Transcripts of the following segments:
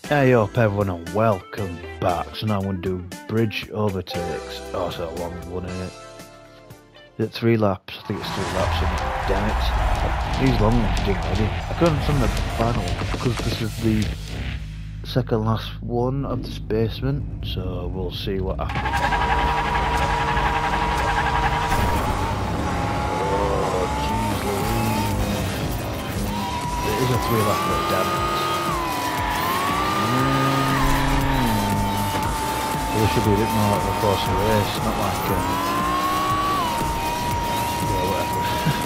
Hey up everyone and welcome back. So now I'm going to do bridge overtakes. Oh, it's a long one, isn't it? Is it 3 laps? I think it's 3 laps and damn it. These long ones didn't ready. I couldn't from the final one because this is the second last one of this basement. So we'll see what happens. Oh jeez Louise. It is a 3 lap but damn it. There should be a bit more like the course of the race, not like yeah, whatever.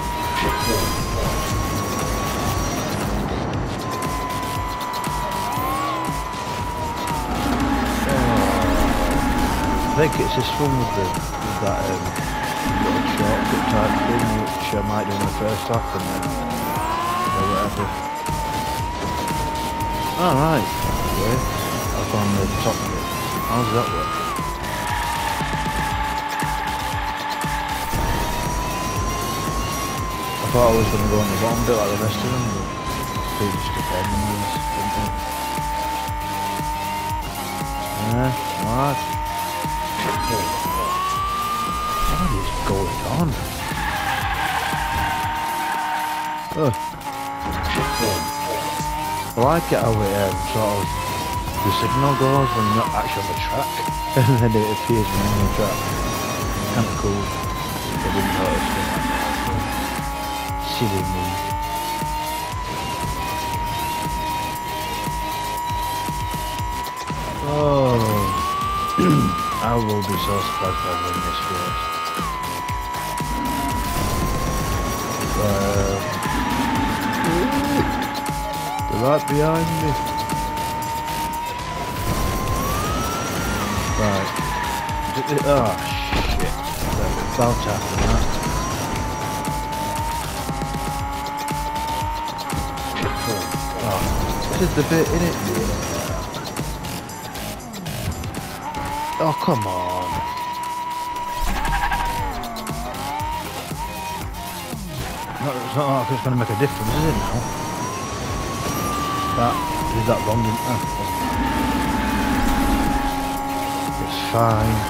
I think it's this one with that little shortcut type thing, which I might do in the first lap and then whatever. Alright, okay. Up on the top bit. How does that work? I thought I was going to go on the bottom bit like the rest of them, but they just depend on these, didn't they? Yeah, alright. What is going on? Oh. I like it how it sort of the signal goes when you're not actually on the track and then it appears when you're on the track. Kind of cool. I didn't notice it. Silly me. Oh. I will be so surprised if I win this race. They're right behind me. Right. Oh shit. About to happen that. Oh, this is the bit in it. Oh come on. It's not like it's going to make a difference, is it now? That is that wrong, didn't I? Fine.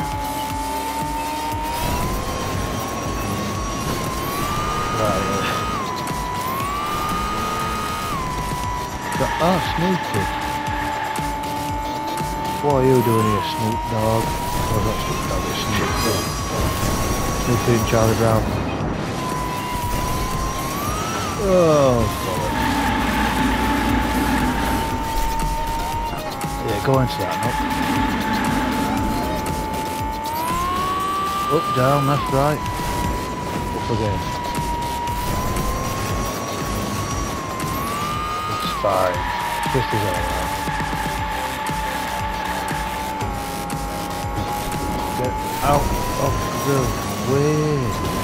Right. Oh, Snoopy. What are you doing here, Snoop Dogg? Oh, not Snoop Dogg, it's Snoop Dogg. Snoopy and Charlie Brown. Oh, bollocks. Yeah, go into that, no? Up, down, left, right. Up again. It's fine. This is alright. Get out of the way.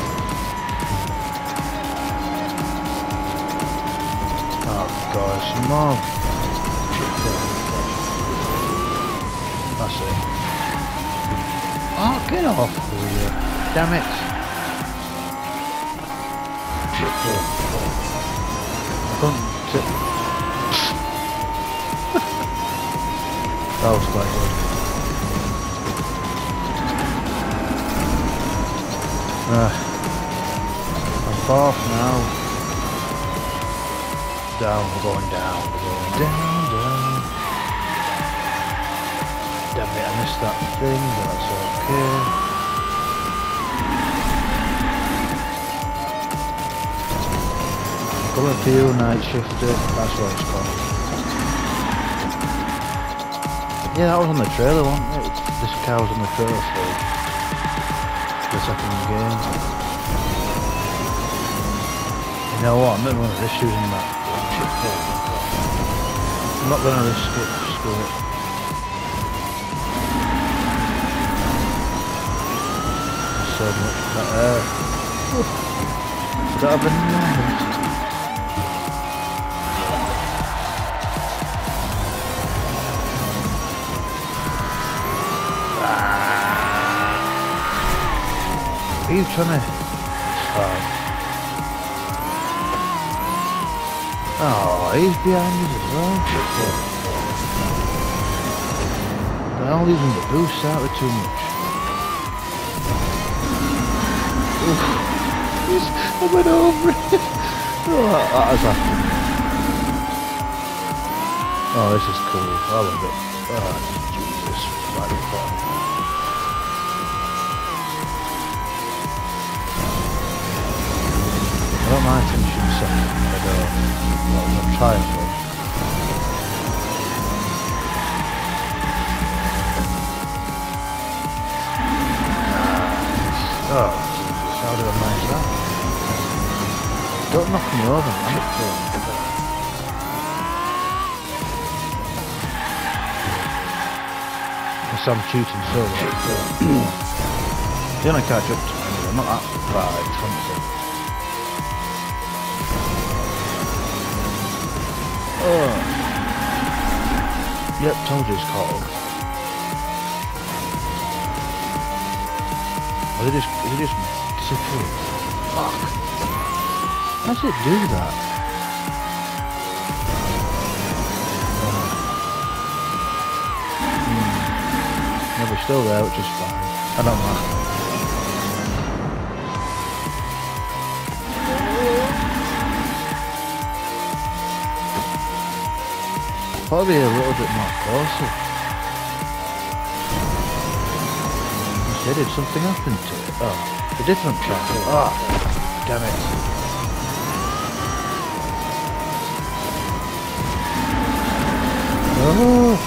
Oh gosh, more. That's it. Oh, get off! Damn it! I couldn't. That was quite good. I'm fourth now. Down, we're going down, we're going down. Damn it, I missed that thing, but that's okay. Coming to you, night shifter, that's what it's called. Yeah, that was on the trailer, wasn't it? This car was on the trailer for the second game. You know what, I'm not going to risk using that. I'm not going to risk it, screw it. So much better. That have been nice. He's trying to. Oh, he's behind us as well. They're all using the boost out of too much. Oof. I went over it. Oh, that was after me. Oh, this is cool. I love it. Oh, Jesus. Right in front. I don't mind finishing second, but I'm trying to. Oh, Jesus, how did I manage that? Don't knock me over, man. Because I'm cheating so well. The only catch up to me, anyway. I'm not that far in front of it. Oh. Yep, told you it's caught up. Or they just disappear. Fuck. How does it do that? No, we're still there, which is fine. I don't know. Probably a little bit more closer. Did something happen to it? Oh, a different track. Oh, damn it. Oh.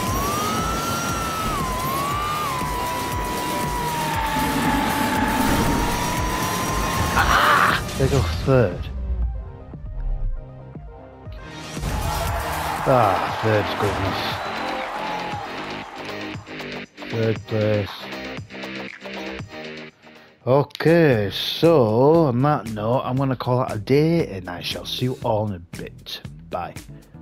Ah, they go third. Ah, third's goodness. Third place. Okay, so on that note, I'm going to call it a day and I shall see you all in a bit. Bye.